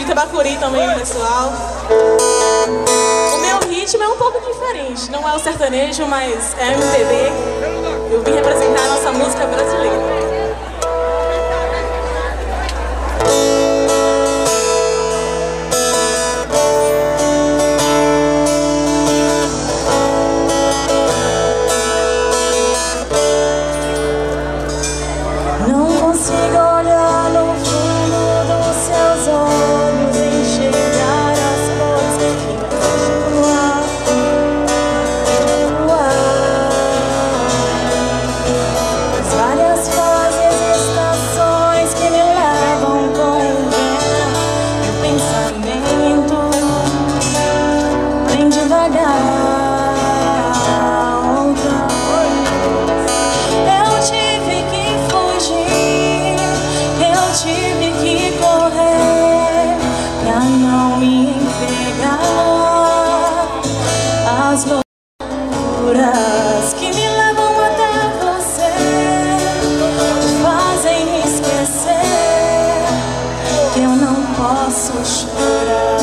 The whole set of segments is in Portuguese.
Itabacuri também, pessoal. O meu ritmo é um pouco diferente, não é o sertanejo, mas é MPB. Eu vim representar a nossa música brasileira. As loucuras que me levam até você fazem esquecer que eu não posso chorar.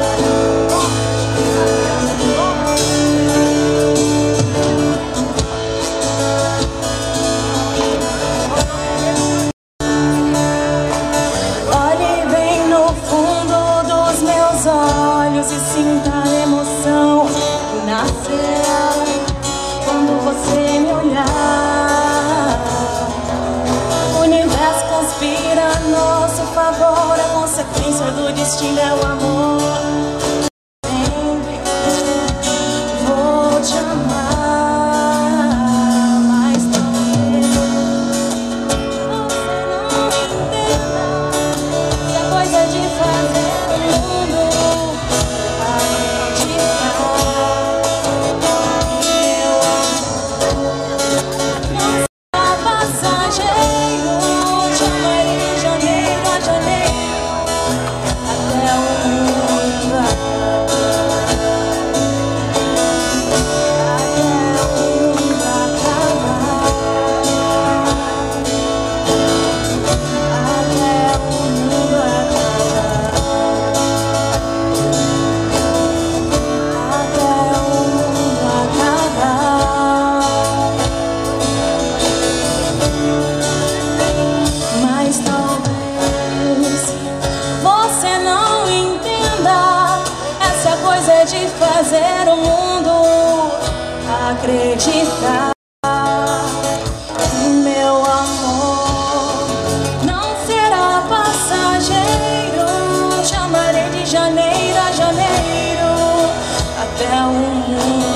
Olhe bem no fundo dos meus olhos e sinta a emoção nascerá quando você me olhar. O universo conspira a nosso favor, a consequência do destino é o amor. Sempre vou te amar, mas talvez você não entenda essa coisa de fazer o mundo acreditar. De fazer o mundo acreditar que meu amor não será passageiro. Chamarei de janeiro a janeiro até o mundo